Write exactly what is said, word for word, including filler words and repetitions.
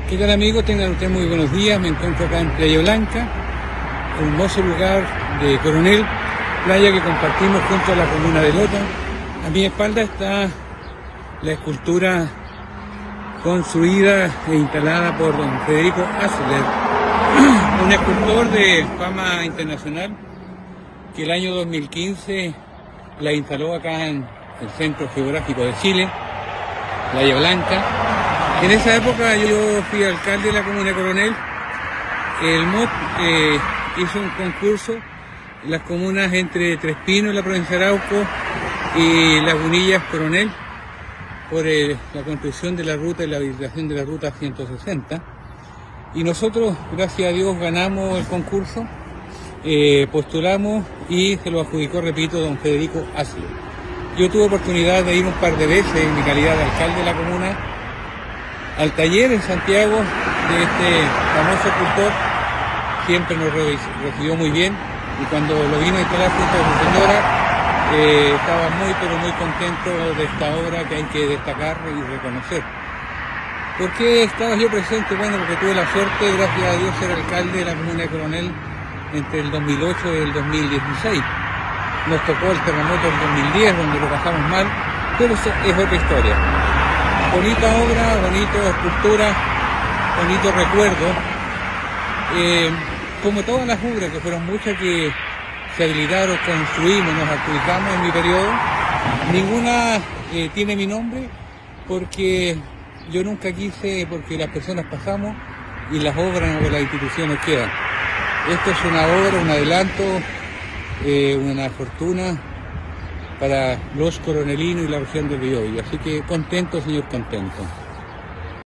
¿Qué tal, amigos? Tengan ustedes muy buenos días. Me encuentro acá en Playa Blanca, hermoso lugar de Coronel, playa que compartimos junto a la comuna de Lota. A mi espalda está la escultura construida e instalada por don Federico Asler, un escultor de fama internacional que el año dos mil quince la instaló acá en el Centro Geográfico de Chile, Playa Blanca. En esa época yo fui alcalde de la comuna de Coronel. El M O T eh, hizo un concurso en las comunas entre Tres Pinos, la provincia de Arauco, y Lagunillas, Coronel, por eh, la construcción de la ruta y la habilitación de la ruta ciento sesenta. Y nosotros, gracias a Dios, ganamos el concurso, eh, postulamos y se lo adjudicó, repito, don Federico Asler. Yo tuve oportunidad de ir un par de veces en mi calidad de alcalde de la comuna al taller en Santiago de este famoso escultor. Siempre nos recibió muy bien, y cuando lo vino a instalar junto a su señora, eh, estaba muy pero muy contento de esta obra que hay que destacar y reconocer. ¿Por qué estaba yo presente? Bueno, porque tuve la suerte, gracias a Dios, ser alcalde de la comuna de Coronel entre el dos mil ocho y el dos mil dieciséis. Nos tocó el terremoto del dos mil diez, donde lo pasamos mal, pero eso es otra historia. Bonita obra, bonita escultura, bonito recuerdo. Eh, como todas las obras, que fueron muchas que se habilitaron, construimos, nos adjudicamos en mi periodo, ninguna eh, tiene mi nombre, porque yo nunca quise, porque las personas pasamos y las obras o las instituciones quedan. Esto es una obra, un adelanto, eh, una fortuna para los coronelinos y la región del Biobío. Así que contento, señor, contento.